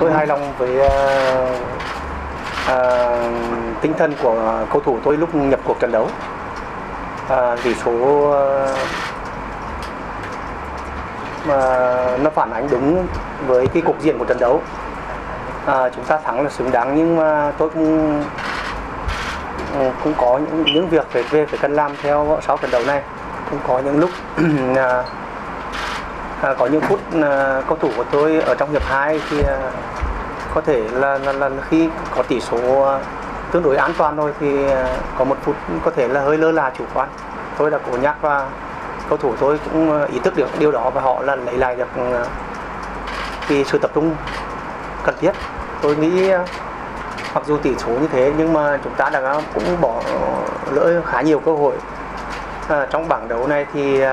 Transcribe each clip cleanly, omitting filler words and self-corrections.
Tôi hài lòng với tinh thần của cầu thủ tôi lúc nhập cuộc trận đấu. Tỷ số mà nó phản ánh đúng với cái cục diện của trận đấu. Chúng ta thắng là xứng đáng, nhưng mà tôi cũng có những việc phải cần làm theo sau trận đấu này. Cũng có những lúc có những phút cầu thủ của tôi ở trong hiệp 2 thì có thể là khi có tỷ số tương đối an toàn rồi thì có một phút có thể là hơi lơ là chủ quan. Tôi đã cố nhắc và cầu thủ tôi cũng ý thức được điều đó, và họ là lấy lại được cái sự tập trung cần thiết. Tôi nghĩ mặc dù tỷ số như thế nhưng mà chúng ta đã cũng bỏ lỡ khá nhiều cơ hội. Trong bảng đấu này thì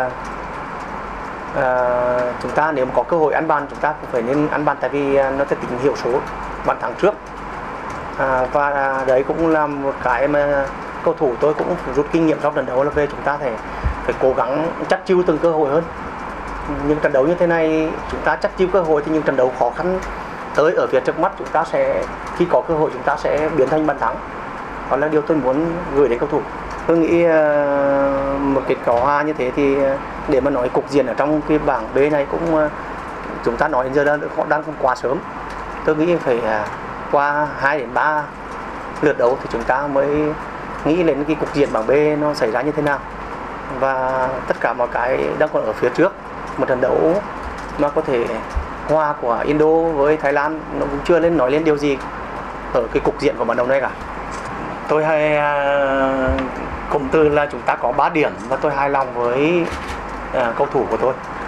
chúng ta nếu mà có cơ hội ăn bàn, chúng ta cũng phải nên ăn bàn, tại vì nó sẽ tính hiệu số bàn thắng trước. Và đấy cũng là một cái mà cầu thủ tôi cũng rút kinh nghiệm trong trận đấu, là về chúng ta phải cố gắng chắc chiu từng cơ hội hơn. Những trận đấu như thế này chúng ta chắc chiu cơ hội, thì những trận đấu khó khăn tới ở phía trước mắt chúng ta sẽ, khi có cơ hội chúng ta sẽ biến thành bàn thắng. Đó là điều tôi muốn gửi đến cầu thủ. Tôi nghĩ một kết quả hòa như thế thì để mà nói cục diện ở trong cái bảng B này cũng chúng ta nói đến giờ đang không quá sớm. Tôi nghĩ phải qua 2 đến 3 lượt đấu thì chúng ta mới nghĩ đến cái cục diện bảng B nó xảy ra như thế nào. Và tất cả mọi cái đang còn ở phía trước. Một trận đấu mà có thể hòa của Indo với Thái Lan nó cũng chưa nói lên điều gì ở cái cục diện của trận đấu này cả. Tôi hay cụm từ là chúng ta có 3 điểm và tôi hài lòng với cầu thủ của tôi.